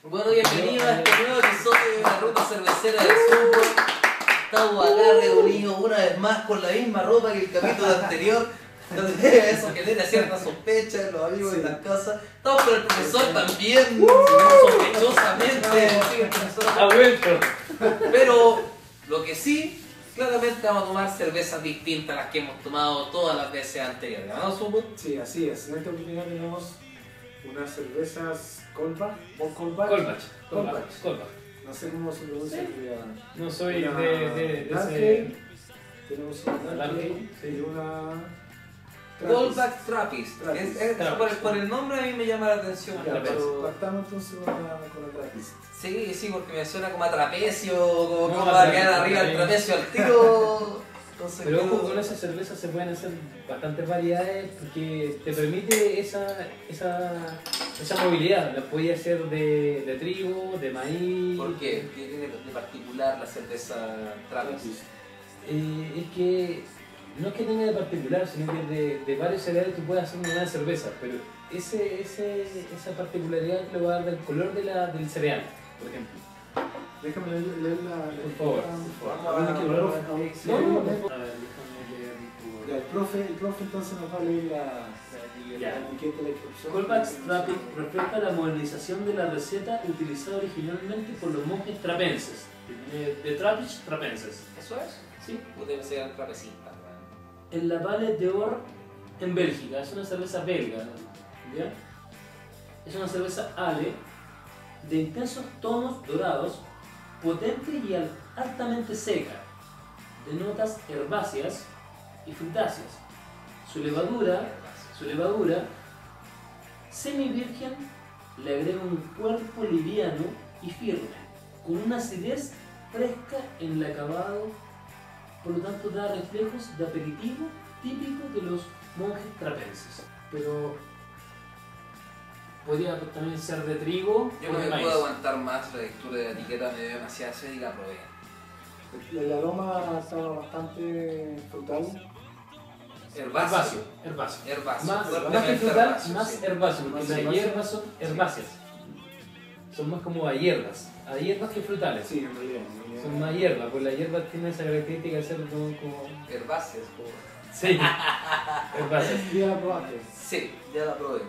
Bueno, bienvenidos a este nuevo episodio de la Ruta Cervecera del Sur. Estamos acá reunidos una vez más con la misma ropa que el capítulo anterior. Eso genera cierta sospecha en los amigos de las casas. Estamos con el profesor también, sospechosamente. Sí, el profesor Ha vuelto. Pero lo que sí, claramente vamos a tomar cervezas distintas a las que hemos tomado todas las veces anteriores, ¿no, Supo? Sí, así es. En esta oportunidad tenemos unas cervezas Kolbach. Kolbach. No sé cómo se pronuncia. Sí. Ya. No soy Una de Dunkel, ese... tenemos una Dunkel Sí. y una Goldback Trappist. Trappist. Por el nombre a mí me llama la atención. Ya, Trappist. pero partamos entonces con la Trappist. Sí, porque me suena como a trapecio, como No, que va a trapecio, quedar arriba el trapecio. trapecio al tiro. Entonces, Pero ojo, creo- con esas cervezas se pueden hacer bastantes variedades porque te permite esa movilidad. La puedes hacer de trigo, de maíz. ¿Por qué? ¿Qué tiene de particular la cerveza Trappist? Es que no es que tenga de particular, sino que de varios cereales tú puedes hacer una buena cerveza, pero esa particularidad te lo va a dar el color del cereal, por ejemplo. Déjame leer Por favor. Vamos A ver, a- que el profe- a ver, No, no, sí, no. A ver, déjame leer tu... ya, el profe entonces nos va a leer la Ya. etiqueta de la descripción. Kolbach Trappist refleja la modernización de la receta utilizada originalmente por los monjes trapenses, de Trappist trapenses. ¿Eso es? ¿Sí? O debe ser trapecista. En la Vallée d'Or, en Bélgica, es una cerveza belga, ¿ya? Es una cerveza ale de intensos tonos dorados, potente y altamente seca, de notas herbáceas y frutáceas. Su levadura semi-virgen le agrega un cuerpo liviano y firme, con una acidez fresca en el acabado, por lo tanto da reflejos de aperitivo típico de los monjes trapenses. Pero podría también ser de trigo Yo o no de me maíz. puedo aguantar más la lectura de la etiqueta, me dio demasiada sed y la probé. El aroma está bastante frutal. Herbáceo. Herbáceo. Más, Más que fuertemente frutal, herbáceo, más sí. herbáceo, porque Más las herbáceo. hierbas son herbáceas. Son más como a hierbas que frutales. Sí, en realidad. Son más hierbas, pues la hierba tiene esa característica de ser como... Herbáceas, como... Sí, herbáceas. ¿Ya la probaste? Sí, ya la probé.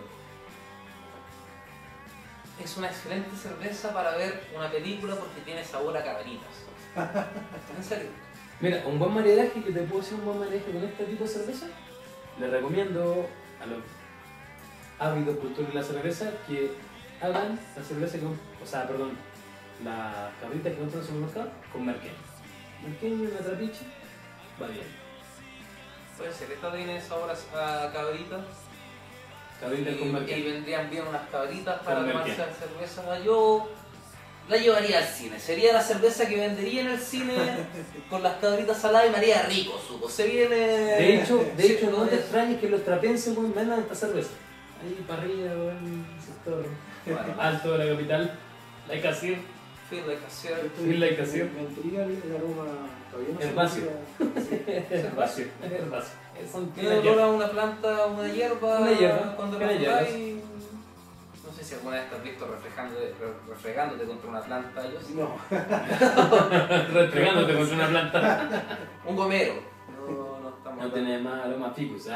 Es una excelente cerveza para ver una película porque tiene sabor a cabritas. ¿En serio? Mira, un buen maridaje, que te puedo decir un buen maridaje con este tipo de cerveza, le recomiendo a los ávidos cultores de la cerveza que hagan la cerveza con, la cabrita que compran en el supermercado con merquén. Merquén y una trapiche, va bien. Puede ser, esta tiene sabor a cabritas. Cabrita con Y merquén. vendrían bien unas cabritas para Con tomarse merquén. la cerveza. Yo la llevaría al cine. Sería la cerveza que vendería en el cine con las cabritas saladas y me haría rico, Supo. Se viene... De hecho, Sí, no te es- extrañes que los trapenses vendan esta cerveza. Ahí parrilla, en el sector Bueno, alto de la capital, la Casir. feel like a syrup. Sí, la ocasión. Me intriga el aroma. Todavía no sé Herbáceo. si- Herbáceo. Tiene olor a una planta, una hierba. Una hierba, Cuando una la hierba. probáis. No sé si alguna vez te has visto refregándote contra una planta. Yo sí. No. Restregándote contra una planta. Un gomero. No estamos No tiene más aroma ficus.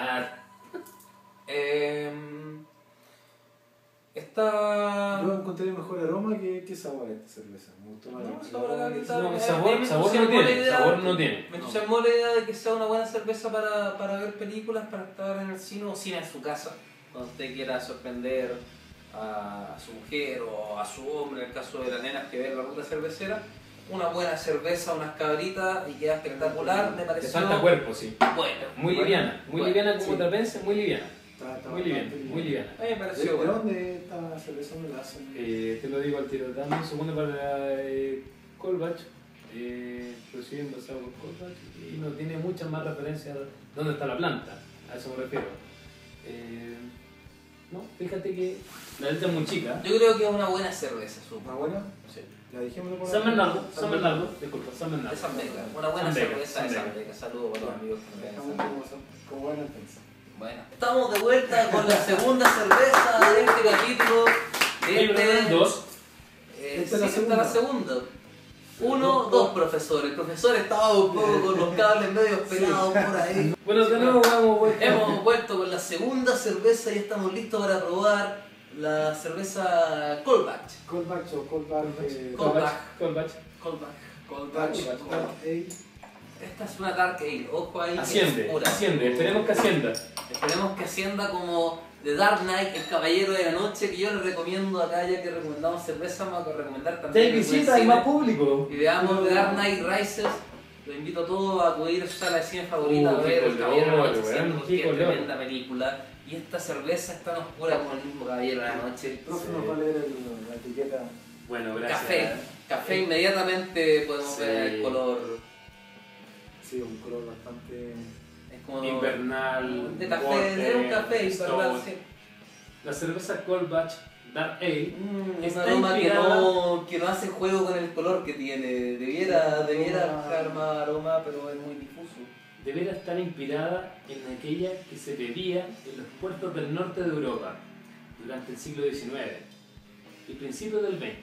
Esta... Yo encontré mejor aroma que sabor a esta cerveza. Me gustó más. No, el sabor a aroma. cabrita. No, Me sabor entusiasmó no tiene, la idea- sabor no tiene. Me entusiasmó la idea de que sea una buena cerveza para ver películas, para estar en el cine o cine en su casa, cuando usted quiera sorprender a su mujer o a su hombre, en el caso de la nena que ve la ruta cervecera. Una buena cerveza, unas cabritas y queda espectacular, me Te pareció falta cuerpo, sí. bueno. Muy liviana, muy Bueno, liviana como sí. trapense, muy liviana. Está Muy liviana, bastante muy liviana. A mí me ¿De pareció bueno. dónde esta cerveza me la hacen? Te lo digo al tiro, dame un segundo para Kolbach. Recién pasado por Kolbach y no tiene muchas más referencias de dónde está la planta, a eso me refiero. No, fíjate que la letra es muy chica. Yo creo que es una buena cerveza, supo. ¿Una buena? Sí. Ya dijimos por San Bernardo, disculpa, San De Bernardo. San Vega, una buena San Vega, cerveza de San San Vega. Vega. Saludos para los amigos que nos ven en Dejamos San Vega. como buena entonces. Bueno, estamos de vuelta con la segunda cerveza de este capítulo. De Pero este, dos. Esta es la esta es la segunda. Dos profesores. El profesor estaba un poco con los cables medio pelados por ahí. Bueno, de nuevo Hemos vuelto con la segunda cerveza y estamos listos para probar la cerveza Coldbatch. Coldbatch o Coldbatch. Coldbatch. Coldbatch. Esta es una Dark Ale, ojo ahí. Asciende, es pura. esperemos que ascienda. Esperemos que ascienda como The Dark Knight, el caballero de la noche, que yo les recomiendo acá, ya que recomendamos cerveza, vamos a recomendar también. Hay visita, hay más público. Y veamos The Dark Knight Rises. Los invito a todos a acudir a su sala de cine favorita a ver qué El Caballero de la color, Noche, weón, siendo porque qué es color. tremenda película. Y esta cerveza es tan oscura como el mismo Caballero de la Noche. El profe nos va a leer la etiqueta. Bueno, gracias. Café, inmediatamente podemos Sí. ver el color. Sí, un color bastante. Es como Invernal. de café, Porter, de un café invernal, Stout. sí. La cerveza Coldbatch Dark Ale Un está aroma inspirada- que no hace juego con el color que tiene. Debiera dejar más aroma, pero es muy difuso. debiera estar inspirada en aquella que se bebía en los puertos del norte de Europa durante el siglo XIX y principios del XX.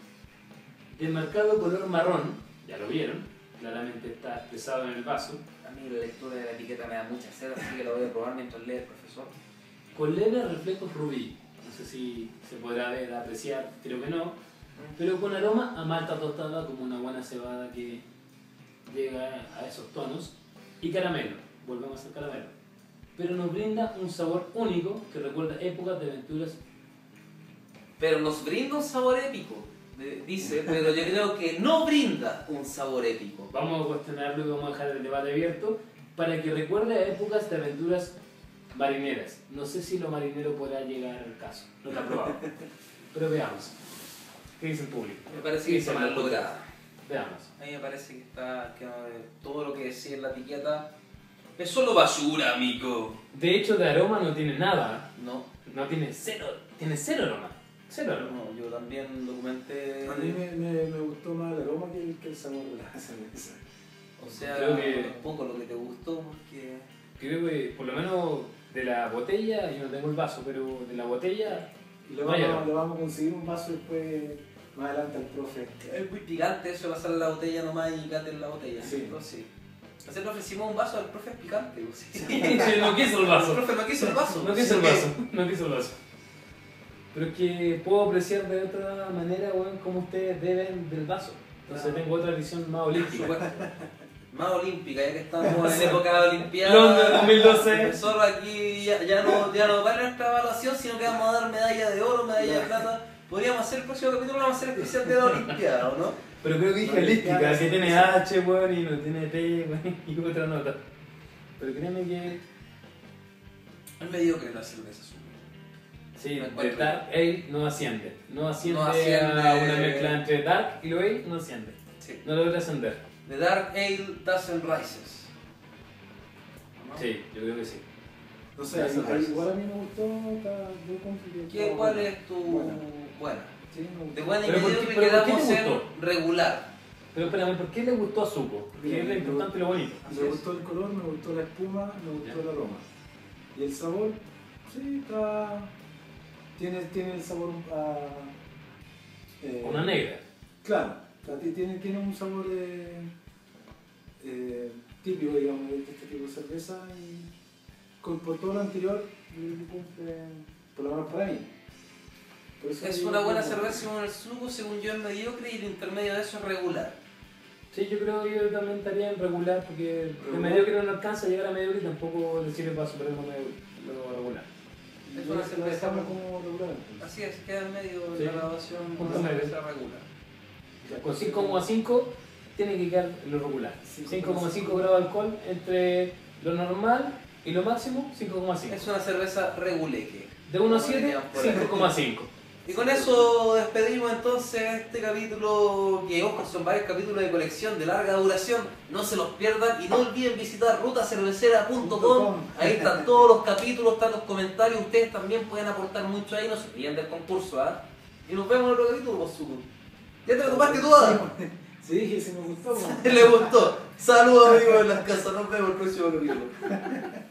De marcado color marrón, ya lo vieron, claramente está expresado en el vaso, A mí la lectura de la etiqueta me da mucha sed, así que la voy a probar mientras lee el profesor. con leves reflejos rubí. No sé si se podrá ver, apreciar, creo que no, pero con aroma a malta tostada como una buena cebada que llega a esos tonos, y caramelo, volvemos al caramelo, pero nos brinda un sabor único que recuerda épocas de aventuras. Pero nos brinda un sabor épico, dice, pero yo creo que no brinda un sabor épico. Vamos a cuestionarlo y vamos a dejar el debate abierto para que recuerde a épocas de aventuras marineras. No sé si lo marinero podrá llegar al caso, no está probado, pero veamos. ¿Qué dice el público? Me parece que ¿Qué está dice mal el público? lograda. Veamos. A mí me parece que está que todo lo que decía en la etiqueta es solo basura, amigo. De hecho, de aroma no tiene nada. No, No tiene cero aroma. Cero aroma. no, yo también documenté. A mí me gustó más el aroma que el sabor de la cerveza. O sea, Creo que- un poco lo que te gustó, porque Creo que por lo menos de la botella, yo no tengo el vaso, pero de la botella, Y le Vaya. vamos a conseguir un vaso después, más adelante al profe. es muy picante eso de pasar la botella nomás y cate en la botella. Sí. ¿cierto? Sí. Así le ofrecimos un vaso al profe es picante. Pues, sí. sí, no quiso el El vaso. profe no quiso el vaso. No quiso el Sí. vaso, no quiso el vaso. Pero es que puedo apreciar de otra manera, weón, cómo ustedes beben del vaso. Entonces tengo otra visión más olímpica. Más olímpica, ya que estamos en época de Olimpiada. Londres 2012. Profesor, aquí ya no vale nuestra evaluación, sino que vamos a dar medalla de oro, medalla de plata. Podríamos hacer el próximo capítulo, vamos a hacer especial de la Olimpiada, ¿o no? Pero creo que dije holística, que tiene H, weón, y no tiene P, weón, y otra nota. Pero créeme que Es mediocre la cerveza, sí, Me de encuentro Dark Ale no asciende. No asciende, No asciende. a una mezcla entre Dark y lo Ale, no asciende. Sí. No logra ascender. The Dark Ale Doesn't Rises. ¿No? Sí, yo creo que sí. No sé, Gracias, gracias. igual a mí me gustó, yo encuentro que está ¿Cuál buena. es tu Buena. buena? Sí, me gustó. De buena y Pero ¿por qué- mediocre pero por qué quedamos te en gustó? regular. Pero espérame, ¿por qué le gustó a Zuko? Porque Bien, es lo importante y lo bonito. Me gustó el color, me gustó la espuma, me gustó el aroma. Y el sabor, sí, está. Tiene el sabor a. Una negra. Claro, o sea, tiene un sabor típico, digamos, de este tipo de cerveza. Y por todo lo anterior, yo creo que cumple, por lo menos para mí. Por eso Es digo una buena que- cerveza según el Zuko, según yo es mediocre y el intermedio de eso es regular. Sí, yo creo que yo también estaría en regular porque el Regular. mediocre no alcanza a llegar a mediocre y tampoco le sirve para superar lo regular. Es Yo una lo cerveza dejamos como regular. entonces. Así es, queda en medio de Sí. la grabación, Punto una medio. cerveza regular. Con 5,5 tiene que quedar en lo regular. 5,5 grados de alcohol entre lo normal y lo máximo 5,5. Es una cerveza reguleque. De 1 a 7, 5,5. Y con eso despedimos entonces este capítulo, que ojo, son varios capítulos de colección de larga duración. No se los pierdan y no olviden visitar rutacervecera.com. Ahí están todos los capítulos, están los comentarios. Ustedes también pueden aportar mucho ahí, no se olviden del concurso, ¿ah? Y nos vemos en otro capítulo, pues, Zuko. ¿Ya te lo tomaste toda? Sí, dije, si me gustó. Le gustó. Saludos amigos en las casas, nos vemos el próximo capítulo.